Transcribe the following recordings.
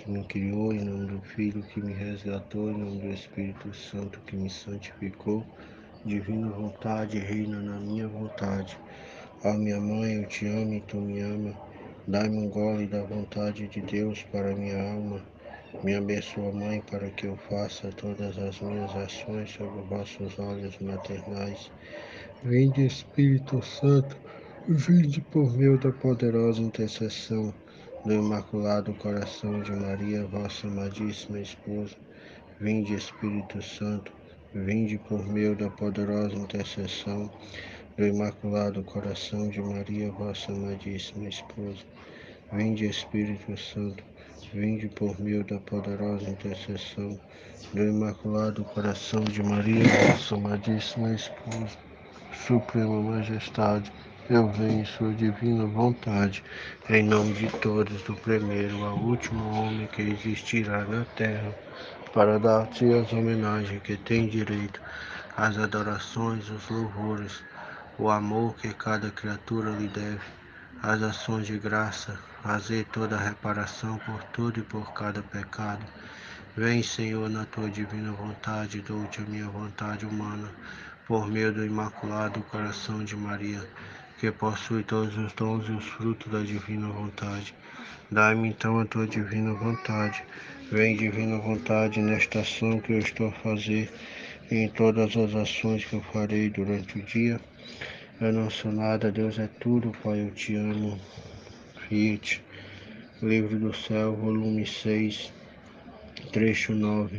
que me criou, em nome do Filho que me resgatou, em nome do Espírito Santo que me santificou. Divina vontade, reina na minha vontade. Ó minha mãe, eu te amo e tu me ama. Dai-me um gole da vontade de Deus para minha alma. Me abençoa, Mãe, para que eu faça todas as minhas ações sob vossos olhos maternais. Vinde, Espírito Santo, vinde por meio da poderosa intercessão do Imaculado Coração de Maria, vossa amadíssima esposa. Vinde, Espírito Santo, vinde por meio da poderosa intercessão do Imaculado Coração de Maria, vossa amadíssima esposa. Vinde, Espírito Santo, vinde por meio da poderosa intercessão do Imaculado Coração de Maria, vossa amadíssima esposa. Suprema Majestade, eu venho em sua divina vontade, em nome de todos, do primeiro ao último homem que existirá na terra, para dar-te as homenagens que tem direito, as adorações, os louvores, o amor que cada criatura lhe deve, as ações de graça, fazer toda a reparação por tudo e por cada pecado. Vem, Senhor, na tua divina vontade, dou-te a minha vontade humana, por meio do Imaculado Coração de Maria, que possui todos os dons e os frutos da divina vontade. Dai-me então a tua divina vontade. Vem, divina vontade, nesta ação que eu estou a fazer, e em todas as ações que eu farei durante o dia. Eu não sou nada, Deus é tudo, Pai, eu te amo. Fiat. Livro do Céu, volume 6, trecho 9.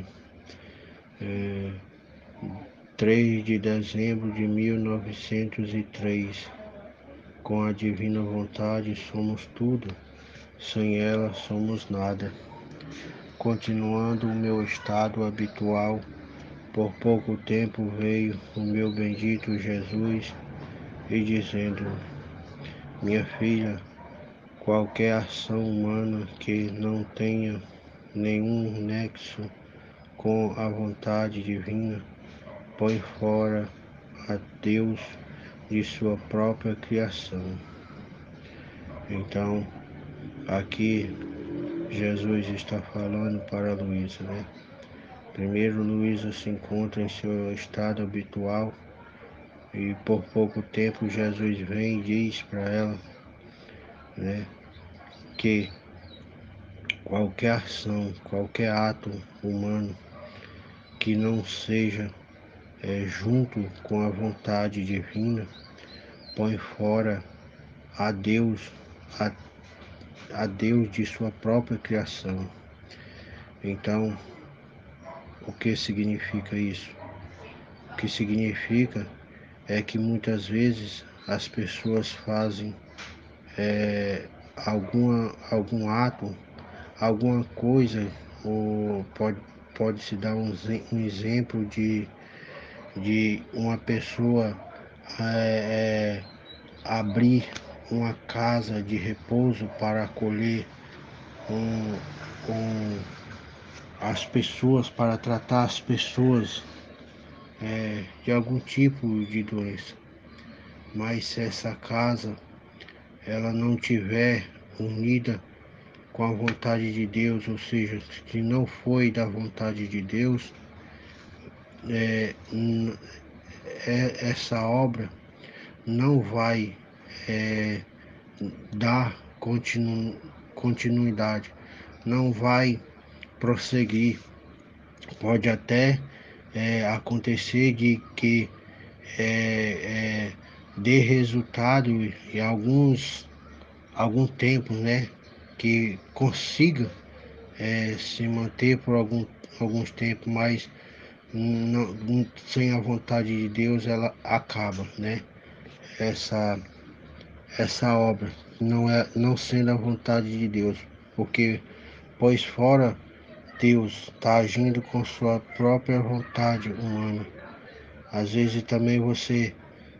3 de dezembro de 1903. Com a divina vontade somos tudo, sem ela somos nada. Continuando o meu estado habitual, por pouco tempo veio o meu bendito Jesus e dizendo: minha filha, qualquer ação humana que não tenha nenhum nexo com a vontade divina, põe fora a Deus de sua própria criação. Então, aqui Jesus está falando para Luísa, né? Primeiro, Luísa se encontra em seu estado habitual e por pouco tempo Jesus vem e diz para ela, né, que qualquer ação, qualquer ato humano que não seja junto com a vontade divina, põe fora a Deus, a Deus de sua própria criação. Então, o que significa isso? O que significa é que muitas vezes as pessoas fazem algum ato, alguma coisa, ou pode-se dar um exemplo de uma pessoa abrir uma casa de repouso para acolher as pessoas, para tratar as pessoas de algum tipo de doença. Mas se essa casa ela não tiver unida com a vontade de Deus, ou seja, se não foi da vontade de Deus, essa obra não vai dar continuidade, não vai prosseguir. Pode até acontecer de que dê resultado em algum tempo, né? Que consiga se manter por alguns tempos, mas sem a vontade de Deus ela acaba, né? Essa obra não sendo a vontade de Deus, porque pois fora Deus está agindo com sua própria vontade humana. Às vezes também você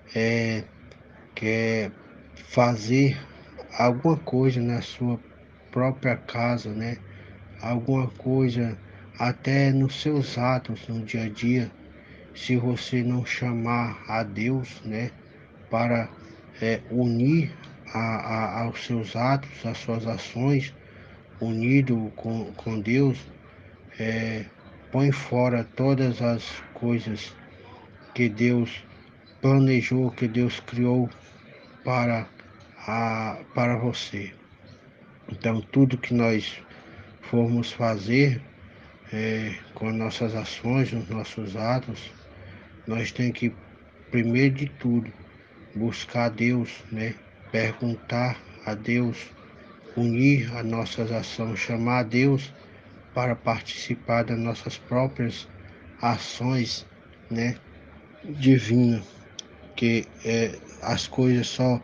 quer fazer alguma coisa na sua própria casa, né? Alguma coisa até nos seus atos no dia a dia, se você não chamar a Deus, né, para unir aos seus atos, às suas ações, unido com Deus, põe fora todas as coisas que Deus planejou, que Deus criou para você. Então, tudo que nós formos fazer com nossas ações, os nossos atos, nós temos que, primeiro de tudo, buscar a Deus, né? Perguntar a Deus, unir as nossas ações, chamar a Deus para participar das nossas próprias ações, né? Divinas, que as coisas só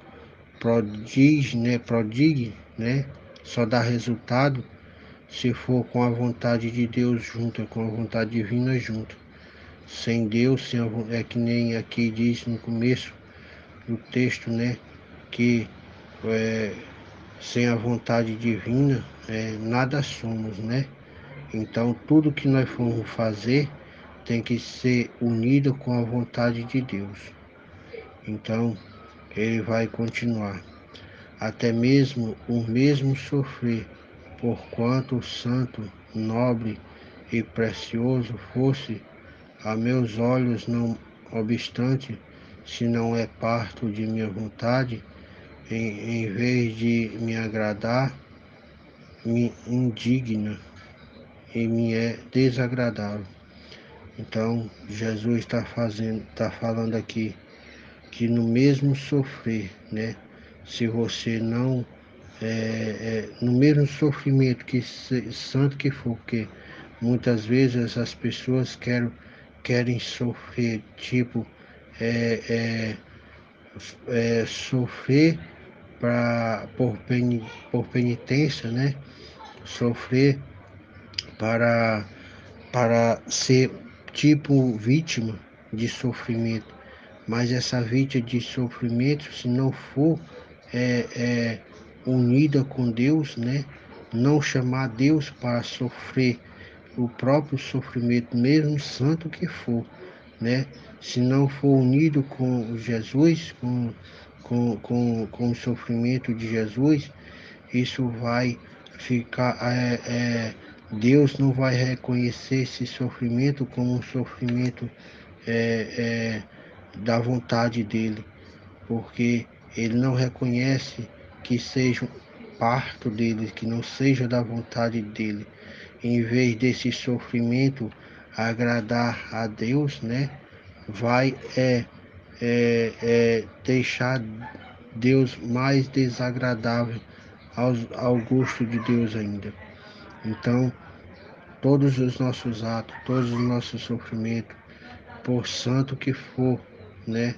prodigue, né? Só dá resultado se for com a vontade de Deus junto, com a vontade divina junto. Sem Deus, é que nem aqui diz no começo do texto, né? Que sem a vontade divina, nada somos, né? Então, tudo que nós formos fazer tem que ser unido com a vontade de Deus. Então, ele vai continuar. Até mesmo o mesmo sofrer, porquanto santo, nobre e precioso fosse a meus olhos, não obstante, se não é parto de minha vontade, em vez de me agradar, me indigna e me é desagradável. Então, Jesus está falando aqui que no mesmo sofrer, né? Se você não no mesmo sofrimento que santo que for, porque muitas vezes as pessoas querem sofrer, tipo, sofrer por penitência, né? Sofrer para, para ser tipo vítima de sofrimento. Mas essa vítima de sofrimento, se não for é, é, unida com Deus, né? Não chamar Deus para sofrer o próprio sofrimento, mesmo santo que for, né? Se não for unido com Jesus, com o sofrimento de Jesus, isso vai ficar. Deus não vai reconhecer esse sofrimento como um sofrimento é, da vontade dele, porque ele não reconhece que seja parto dele, que não seja da vontade dele. Em vez desse sofrimento agradar a Deus, né? Vai deixar Deus mais desagradável ao gosto de Deus ainda. Então, todos os nossos atos, todos os nossos sofrimentos, por santo que for, né?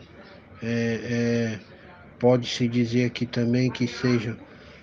Pode-se dizer aqui também que seja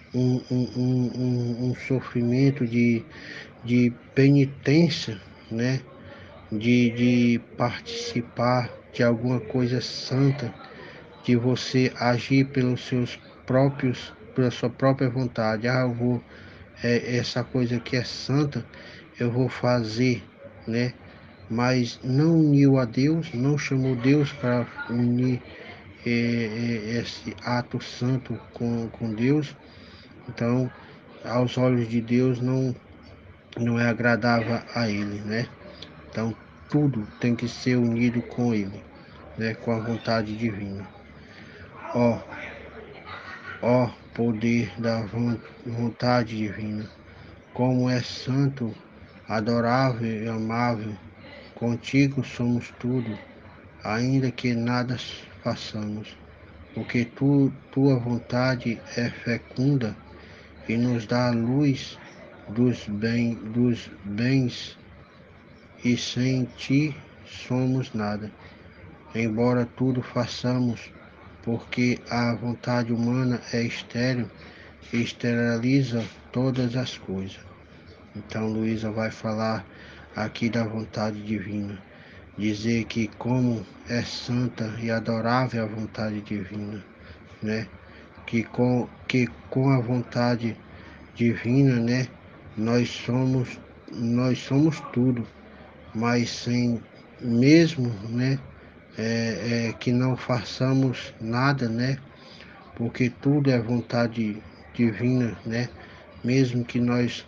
um sofrimento de penitência, né? De participar de alguma coisa santa, de você agir pela sua própria vontade. Eu vou, essa coisa que é santa, eu vou fazer, né? Mas não uniu a Deus, não chamou Deus para unir esse ato santo com Deus. Então, aos olhos de Deus não é agradável a Ele, né? Então, tudo tem que ser unido com Ele, né? Com a vontade divina. Ó, ó poder da vontade divina, como é santo, adorável e amável, contigo somos tudo, ainda que nada façamos, porque tua vontade é fecunda e nos dá a luz dos bens, e sem ti somos nada. Embora tudo façamos, porque a vontade humana é estéril e esteriliza todas as coisas. Então Luísa vai falar aqui da vontade divina, dizer que como é santa e adorável a vontade divina, né? Que com a vontade divina, né? Nós somos, nós somos tudo, mas sem mesmo, né? Que não façamos nada, né? Porque tudo é vontade divina, né? mesmo que nós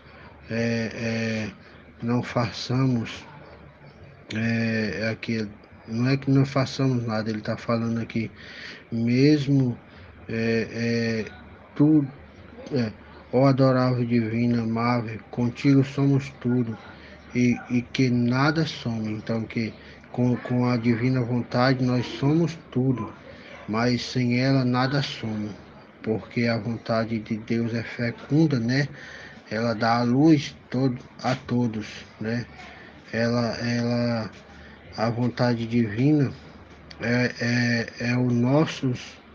não façamos aqui, não é que não façamos nada, ele está falando aqui, mesmo tu, ó adorável divino, amável, contigo somos tudo, e que nada somos, então que com a divina vontade nós somos tudo, mas sem ela nada somos, porque a vontade de Deus é fecunda, né? Ela dá a luz a todos, né? A vontade divina é o nosso,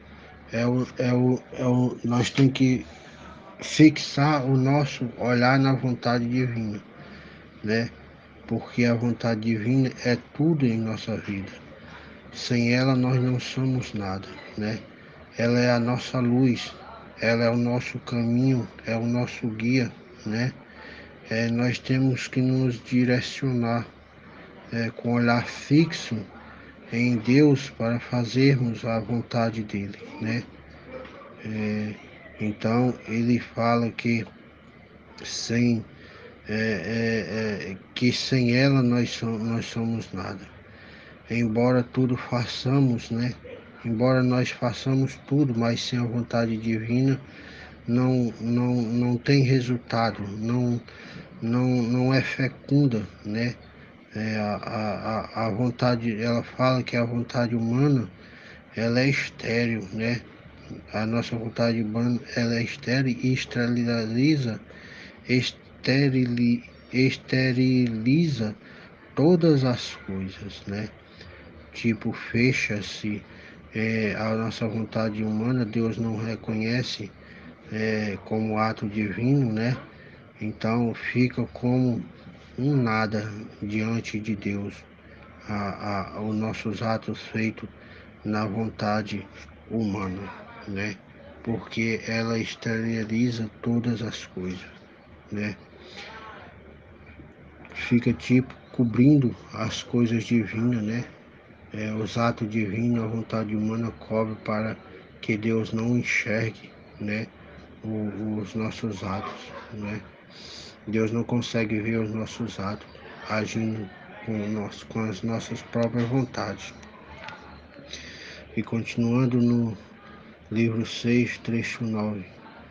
nós temos que fixar o nosso olhar na vontade divina, né? Porque a vontade divina é tudo em nossa vida. Sem ela nós não somos nada, né? Ela é a nossa luz, ela é o nosso caminho, é o nosso guia, né? Nós temos que nos direcionar com olhar fixo em Deus para fazermos a vontade dele, né? Então ele fala que sem que sem ela nós somos nada. Embora tudo façamos, né? Embora nós façamos tudo, mas sem a vontade divina não tem resultado, não é fecunda, né? A vontade, ela fala que a vontade humana ela é estéril, né? A nossa vontade humana ela é estéril e esteriliza todas as coisas, né? Tipo, fecha-se a nossa vontade humana, Deus não reconhece como ato divino, né? Então fica como um nada diante de Deus, os nossos atos feitos na vontade humana, né? Porque ela esteriliza todas as coisas, né? Fica tipo cobrindo as coisas divinas, né? Os atos divinos, a vontade humana cobre para que Deus não enxergue, né? Os nossos atos, né? Deus não consegue ver os nossos atos agindo com as nossas próprias vontades. E continuando no livro 6, trecho 9,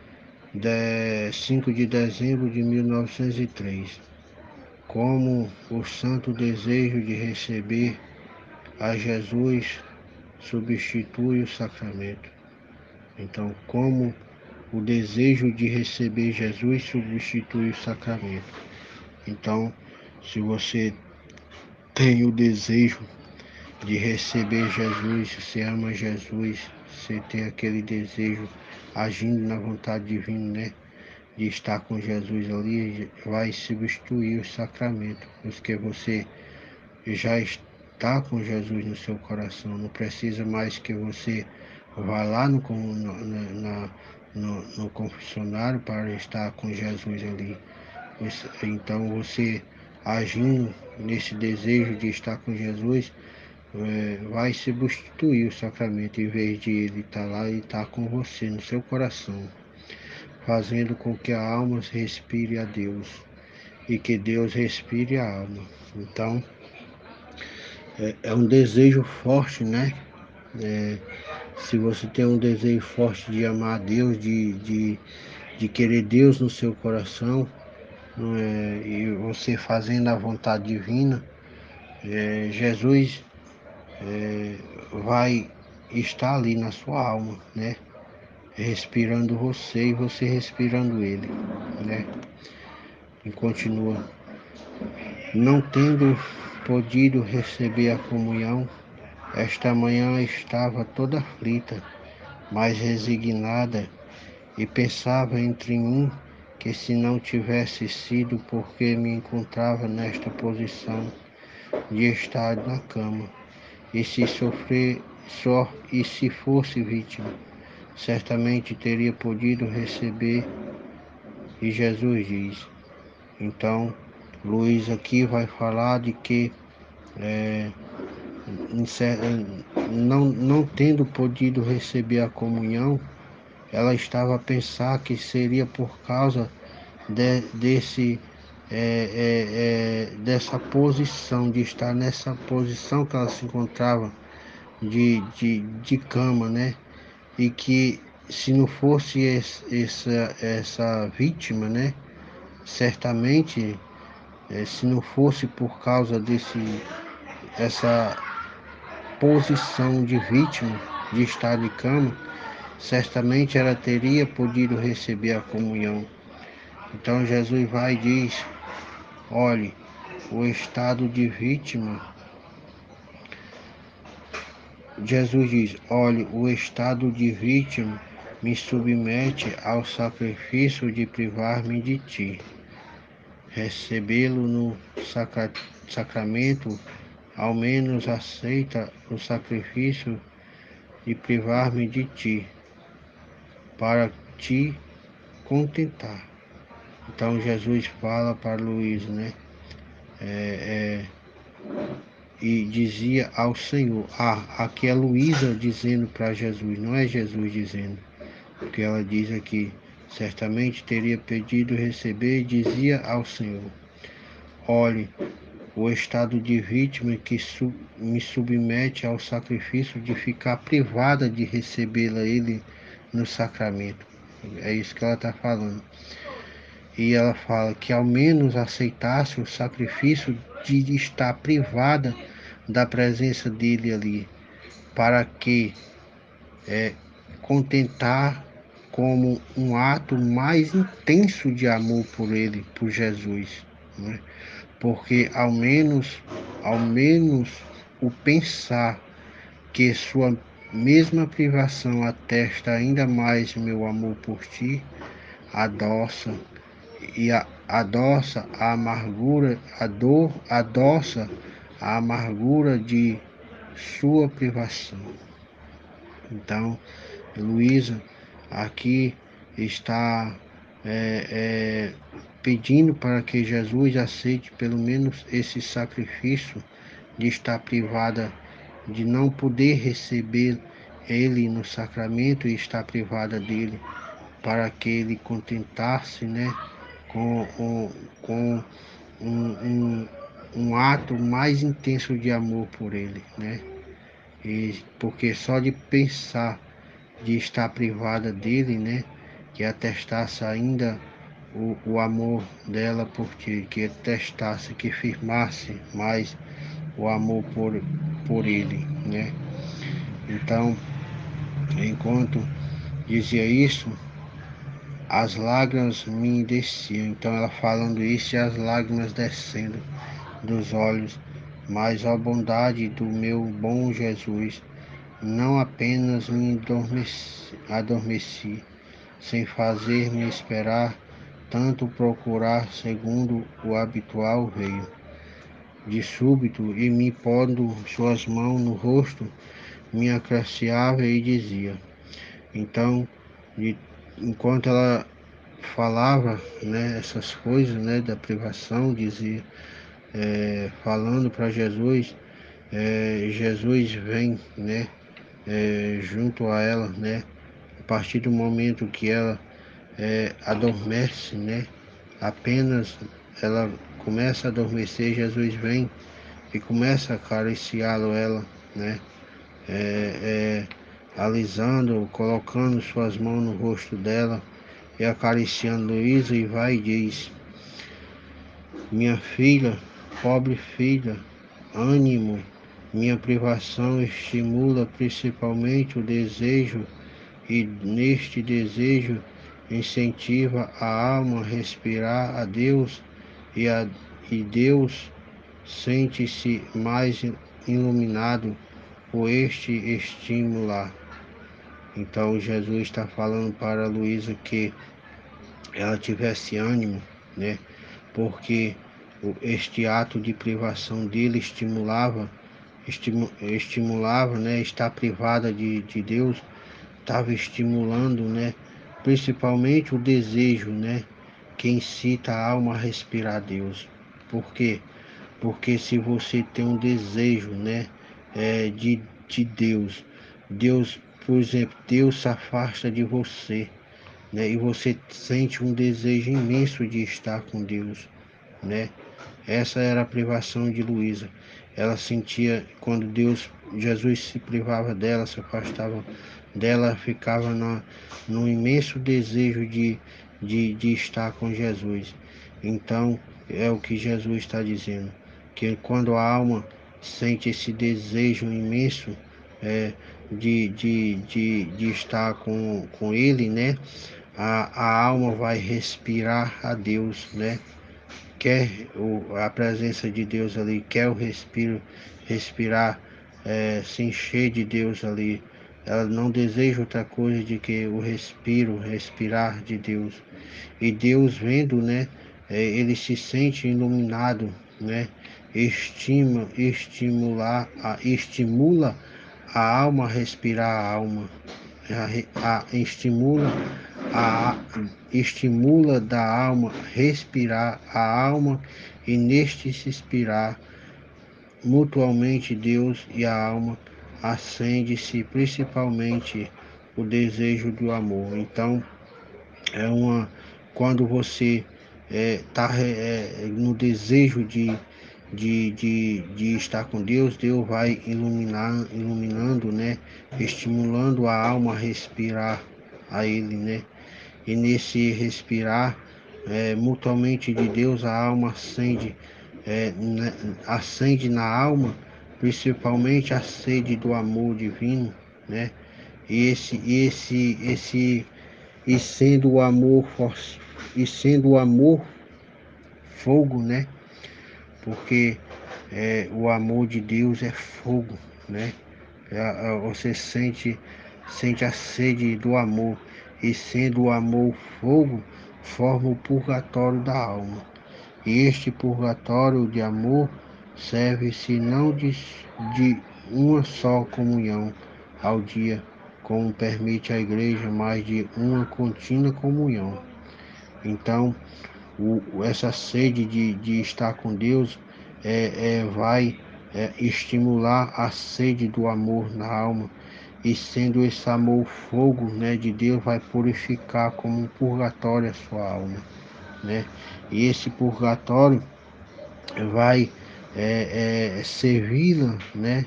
5 de dezembro de 1903, como o santo desejo de receber a Jesus substitui o sacramento. Então, como o desejo de receber Jesus substitui o sacramento. Então, se você tem o desejo de receber Jesus, se você ama Jesus, você tem aquele desejo agindo na vontade divina, né? De estar com Jesus ali, vai substituir o sacramento, porque você já está com Jesus no seu coração, não precisa mais que você vá lá no confessionário para estar com Jesus ali. Então você agindo nesse desejo de estar com Jesus, vai substituir o sacramento, em vez de ele estar lá, ele está com você no seu coração, fazendo com que a alma respire a Deus e que Deus respire a alma. Então é um desejo forte, né? Se você tem um desejo forte de amar a Deus, de querer Deus no seu coração, e você fazendo a vontade divina, Jesus vai estar ali na sua alma, né? Respirando você e você respirando ele, né? E continua, não tendo podido receber a comunhão, esta manhã estava toda aflita, mas resignada, e pensava entre mim que se não tivesse sido porque me encontrava nesta posição de estar na cama, e se sofrer só e se fosse vítima, certamente teria podido receber. E Jesus diz, então Luiz aqui vai falar de que não tendo podido receber a comunhão, ela estava a pensar que seria por causa dessa posição, de estar nessa posição que ela se encontrava de cama, né? E que se não fosse essa vítima, né? Certamente, se não fosse por causa essa posição de vítima, de estar de cama, certamente ela teria podido receber a comunhão. Então Jesus vai e diz: olhe, o estado de vítima, Jesus diz: olhe, o estado de vítima me submete ao sacrifício de privar-me de ti. Recebê-lo no sacramento, ao menos aceita o sacrifício de privar-me de ti, para te contentar. Então Jesus fala para Luís, né? E dizia ao Senhor. Aqui é Luísa dizendo para Jesus, não é Jesus dizendo, porque ela diz aqui: certamente teria pedido receber, e dizia ao Senhor: olhe, o estado de vítima que me submete ao sacrifício de ficar privada de recebê-la ele no sacramento. É isso que ela está falando. E ela fala que ao menos aceitasse o sacrifício de estar privada da presença dele ali, para que contentar como um ato mais intenso de amor por ele, por Jesus, né? Porque ao menos o pensar que sua mesma privação atesta ainda mais meu amor por ti, adoça adoça a amargura, a dor, adoça a amargura de sua privação. Então, Luísa aqui está pedindo para que Jesus aceite pelo menos esse sacrifício de estar privada, de não poder receber ele no sacramento e estar privada dele, para que ele contentasse, né, com um ato mais intenso de amor por ele, né? E porque só de pensar de estar privada dele, né, que atestasse ainda o amor dela por ti, que atestasse, que firmasse mais o amor por ele, né? Então, enquanto dizia isso, as lágrimas me desciam. Então ela falando isso e as lágrimas descendo dos olhos. Mas a bondade do meu bom Jesus não apenas me adormeci sem fazer-me esperar, tanto procurar segundo o habitual veio. De súbito, e me pondo suas mãos no rosto, me acariciava e dizia. Então, de, enquanto ela falava, né, essas coisas, né, da privação, dizia, falando para Jesus, Jesus vem, né, junto a ela, né, a partir do momento que ela adormece, né, apenas ela começa a adormecer, Jesus vem e começa a acariciá-lo ela, né, alisando, colocando suas mãos no rosto dela e acariciando Luísa e vai e diz: minha filha, pobre filha, ânimo, minha privação estimula principalmente o desejo e neste desejo incentiva a alma a respirar a Deus e Deus sente-se mais iluminado por este estímulo. Então Jesus está falando para Luísa que ela tivesse ânimo, né? Porque este ato de privação dele estimulava, né? Estar privada de Deus, estava estimulando, né? Principalmente o desejo, né? Que incita a alma a respirar a Deus. Por quê? Porque se você tem um desejo, né? De Deus, por exemplo, Deus se afasta de você, né? E você sente um desejo imenso de estar com Deus, né? Essa era a privação de Luísa. Ela sentia quando Jesus se privava dela, se afastava dela, ficava num imenso desejo de estar com Jesus. Então, é o que Jesus está dizendo, que quando a alma sente esse desejo imenso de estar com Ele, né? A alma vai respirar a Deus, né? Quer a presença de Deus ali, quer o respirar, se encher de Deus ali. Ela não deseja outra coisa de que o respirar de Deus. E Deus vendo, né, ele se sente iluminado, né, estimula a alma a respirar a alma, estimula a, estimula da alma respirar a alma e neste se inspirar mutuamente Deus e a alma acende-se principalmente o desejo do amor. Então é uma quando você está no desejo de estar com Deus, Deus vai iluminando, né? Estimulando a alma a respirar a Ele, né? E nesse respirar mutuamente de Deus, a alma acende na alma, principalmente a sede do amor divino, né? Esse e sendo o amor e sendo o amor fogo, né? Porque o amor de Deus é fogo, né? Você sente a sede do amor e sendo o amor fogo, forma o purgatório da alma. E este purgatório de amor serve-se não de uma só comunhão ao dia, como permite a igreja, mas de uma contínua comunhão. Então, essa sede de estar com Deus vai estimular a sede do amor na alma. E sendo esse amor fogo, né, de Deus, vai purificar como um purgatório a sua alma, né? E esse purgatório vai servi-la, né,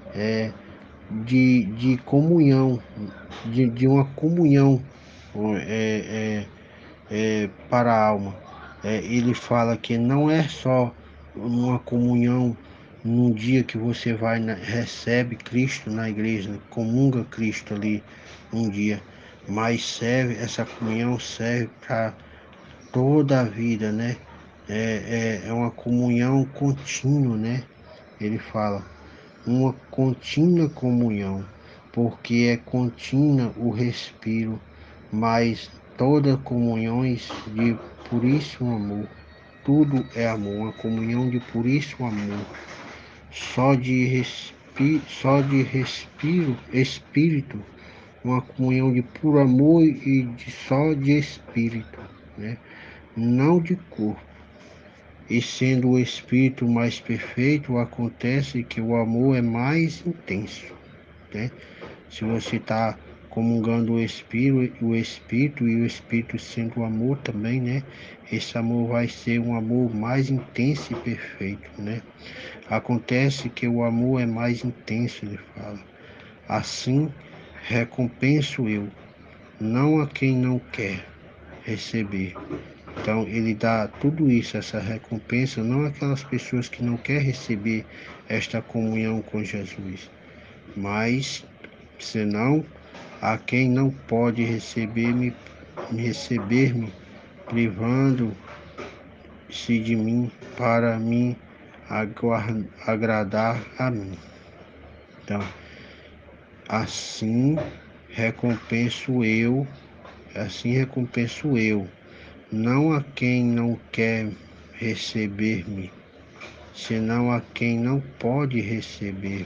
de comunhão, de uma comunhão é, para a alma. Ele fala que não é só uma comunhão num dia que você vai, recebe Cristo na igreja, comunga Cristo ali um dia, mas essa comunhão serve para toda a vida, né? É uma comunhão contínua, né? Ele fala, uma contínua comunhão, porque é contínua o respiro, mas toda comunhões de puríssimo amor. Tudo é amor, uma comunhão de puríssimo amor. Espírito, uma comunhão de puro amor e só de espírito, né? Não de corpo. E sendo o espírito mais perfeito, acontece que o amor é mais intenso, né? Se você está comungando o espírito e o espírito sendo o amor também, né? Esse amor vai ser um amor mais intenso e perfeito, né? Acontece que o amor é mais intenso, ele fala. Assim, recompenso eu, não a quem não quer receber. Então, ele dá tudo isso, essa recompensa, não aquelas pessoas que não querem receber esta comunhão com Jesus, mas senão a quem não pode receber-me, privando-se de mim para me agradar a mim. Então, assim recompenso eu, assim recompenso eu, não a quem não quer receber-me, senão a quem não pode receber,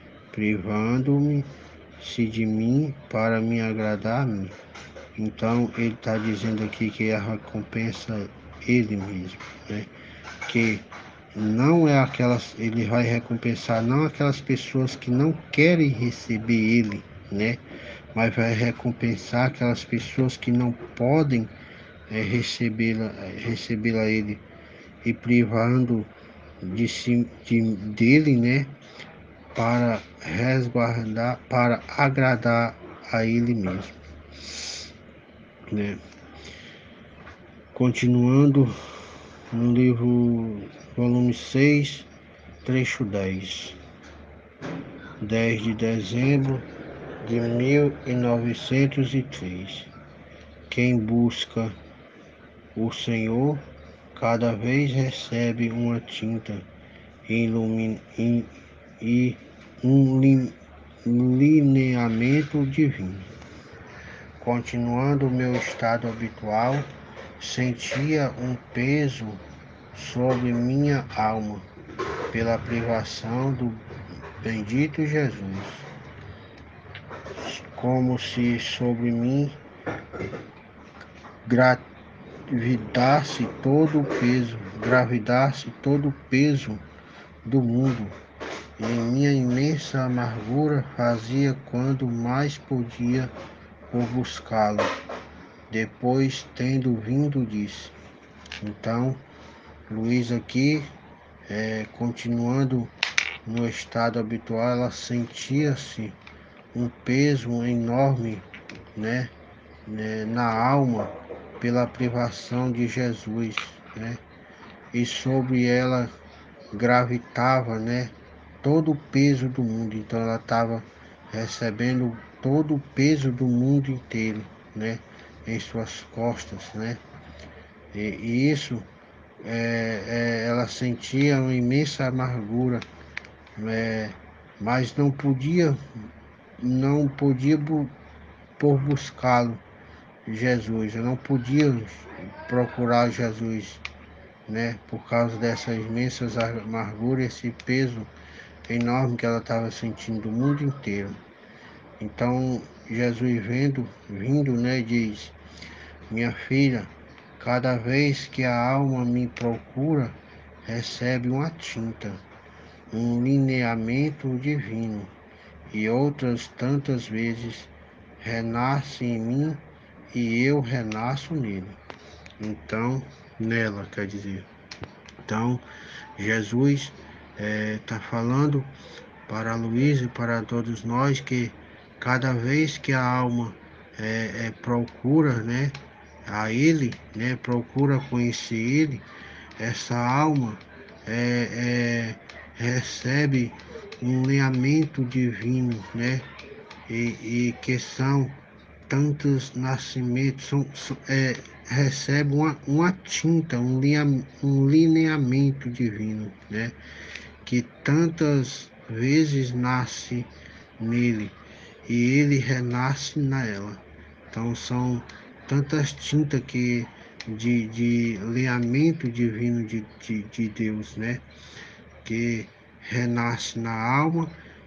privando-se de mim para me agradar a mim. Então ele está dizendo aqui que a recompensa ele mesmo, né? Que não é aquelas, ele vai recompensar não aquelas pessoas que não querem receber ele, né? mas vai recompensar aquelas pessoas que não podem recebê-la ele e privando dele, né, para resguardar, para agradar a ele mesmo, né? Continuando no livro, volume 6, trecho 10, 10 de dezembro de 1903. Quem busca o Senhor cada vez recebe uma tinta e um lineamento divino. Continuando o meu estado habitual, sentia um peso sobre minha alma pela privação do bendito Jesus, como se sobre mim gravidasse todo o peso do mundo, e minha imensa amargura fazia quando mais podia por buscá-lo. Depois, tendo vindo, disse. Então, Luiz aqui, continuando no estado habitual, ela sentia-se um peso enorme, né, na alma pela privação de Jesus, né? E sobre ela gravitava, né, todo o peso do mundo. Então ela estava recebendo todo o peso do mundo inteiro, né, em suas costas, né? E isso ela sentia uma imensa amargura, mas não podia por buscá-lo, Jesus. Eu não podia procurar Jesus, né? Por causa dessas imensas amarguras, esse peso enorme que ela estava sentindo do mundo inteiro. Então Jesus vindo, né, diz: minha filha, cada vez que a alma me procura, recebe uma tinta, um lineamento divino, e outras tantas vezes renasce em mim e eu renasço nele. Então, nela, quer dizer. Então, Jesus está falando para Luiz e para todos nós que cada vez que a alma procura, né, a Ele, né, procura conhecer Ele, essa alma recebe um alinhamento divino, né, e que são tantos nascimentos, recebe uma tinta, um lineamento divino, né? Que tantas vezes nasce nele e ele renasce nela. Então são tantas tintas de lineamento divino de Deus, né? Que renasce na alma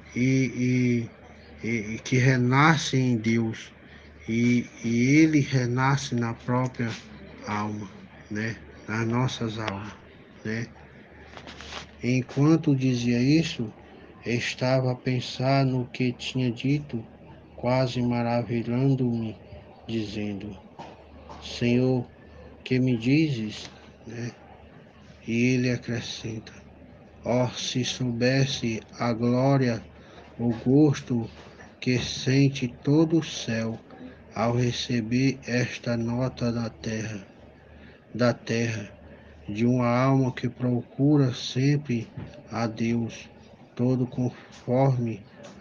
e que renasce em Deus e ele renasce na própria alma, né? Nas nossas almas, né? Enquanto dizia isso, estava a pensar no que tinha dito, quase maravilhando-me, dizendo: Senhor, que me dizes? Né? E ele acrescenta: ó, se soubesse a glória, o gosto que sente todo o céu ao receber esta nota da terra, de uma alma que procura sempre a Deus, todo conforme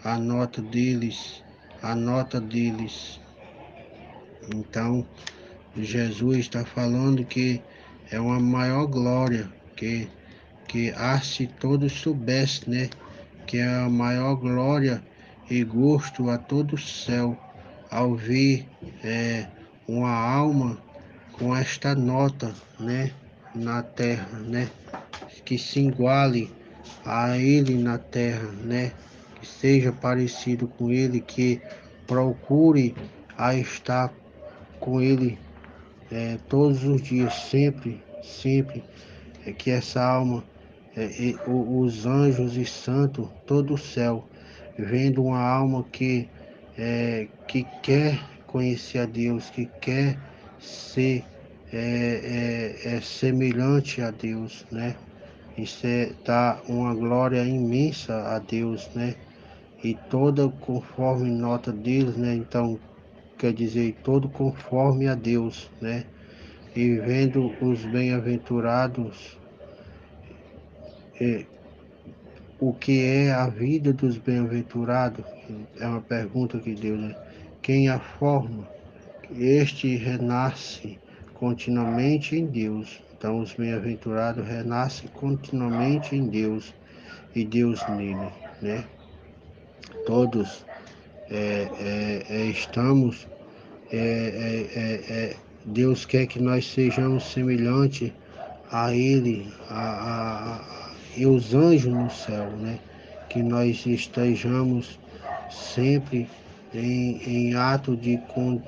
a nota deles. Então, Jesus está falando que é uma maior glória, se todos soubessem, né, que é a maior glória e gosto a todo o céu ao ver uma alma com esta nota, né, na terra, né, que se iguale a ele na terra, né, que seja parecido com ele, que procure a estar com ele todos os dias, sempre, sempre, que essa alma, os anjos e santos, todo o céu, vendo uma alma que que quer conhecer a Deus, que quer ser semelhante a Deus, né? Isso dá uma glória imensa a Deus, né? E toda conforme nota deles, né? Então, quer dizer, todo conforme a Deus, né? E vendo os bem-aventurados, eh, o que é a vida dos bem-aventurados? É uma pergunta que Deus, né? Quem a forma? Este renasce continuamente em Deus. Então, os bem-aventurados renascem continuamente em Deus e Deus nele, né? Todos estamos. É, Deus quer que nós sejamos semelhantes a Ele e os anjos no céu, né? Que nós estejamos sempre em ato de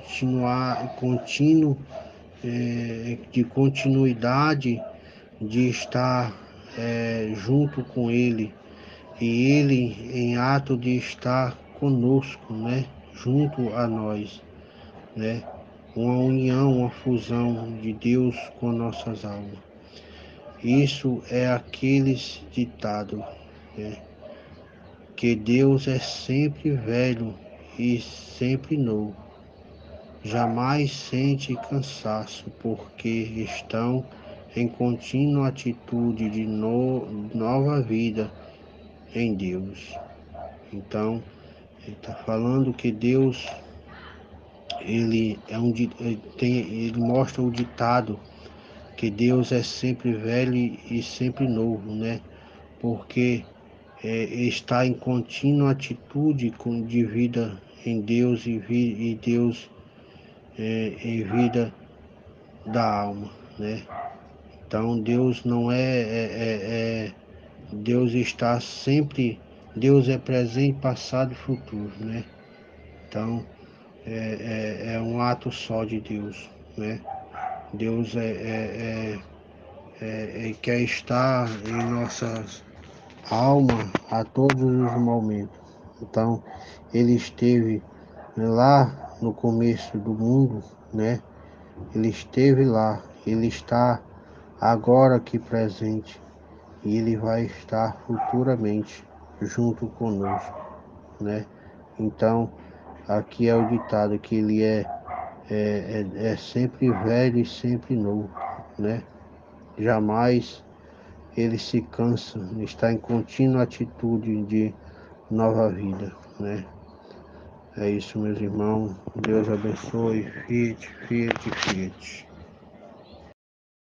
de continuidade, de estar junto com Ele, e Ele em ato de estar conosco, né? Junto a nós, né? Uma união, uma fusão de Deus com nossas almas. Isso é aqueles ditado, né? Que Deus é sempre velho e sempre novo. Jamais sente cansaço, porque estão em contínua atitude de nova vida em Deus. Então, ele está falando que Deus, ele mostra o ditado que Deus é sempre velho e sempre novo, né? Porque está em contínua atitude de vida em Deus e Deus em vida da alma, né? Então Deus não Deus está sempre, Deus é presente, passado e futuro, né? Então é um ato só de Deus, né? Deus quer estar em nossas almas a todos os momentos. Então, Ele esteve lá no começo do mundo, né? Ele esteve lá, Ele está agora aqui presente e Ele vai estar futuramente junto conosco, né? Então, aqui é o ditado que Ele é sempre velho e sempre novo, né? Jamais ele se cansa, está em contínua atitude de nova vida, né? É isso, meus irmãos. Deus abençoe. Fiat, fiat, fiat.